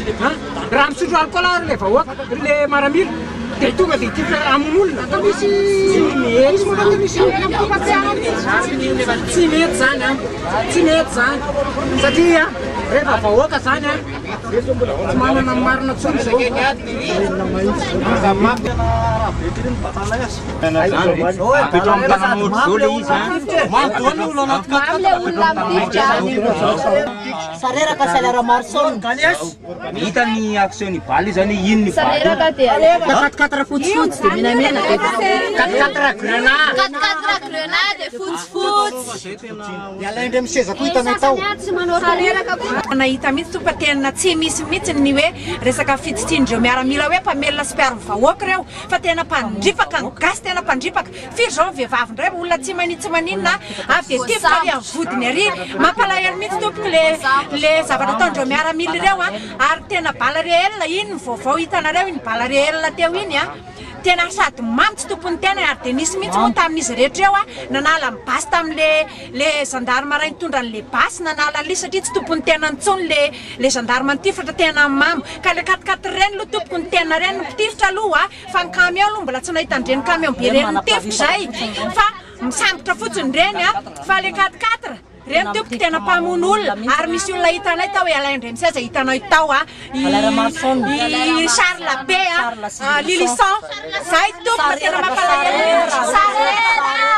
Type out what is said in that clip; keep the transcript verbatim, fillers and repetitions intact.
raha misotro alcool ary le vahoaka le maramila dia tonga dia tia fiarahamon'olona atao misy mery izy moa misy tsy mety zany a tsy mety zany satria rehefa vahoaka zany a tsy manana marina tsony zao sareraka salaire marson hita ny action baly zany ino ny sareraka dia quatre-quatre fotsifotsy dia menamena quatre-quatre grenade quatre-quatre grenade dia fotsifotsy alaindray miseza koa hitanay tao nahita mihitsy tompatena tsy misy mihitsy ny hoe resaka fitsitsindreo miaramila hoe mpamelona sy mpiaro vahoaka reo fa tena mpandrifaka ny gasy tena mpandrifaka firy zao vehivavy ndray olona tsy manino tsy maninona avy dia tivoka avy amin'ny vodiny ary mampalahelo mihitsy tompoko le le zavatra ataondreo miaramila ireo a ary tena bala réel iny ny vaovao hitanareo iny bala réel teo iny a tena sady mamitsy tompony tena ary dia nisy mihitsy moa tamin'izy rehetra eo a nanala ny basy tamin'le le gendarme ray nitondra an'le basy nanala an'le satria tsy tompony tena nitsony le le gendarme nitifitra tena mamo ka le quatre-quatre reny lo tompony tena reny nitifitra aloha fa ny camion aloha mbola tsy nahitandreny camion be reny nitifitra zay fa misambotra fotsiny reny a fa le quatre-quatre reny tompoko tena mpamono olona ary misy olona hitanay tao hoe alaindray miseza hitanay tao a i Charles Labe a Lilisan zay tompoko tena mampalahelo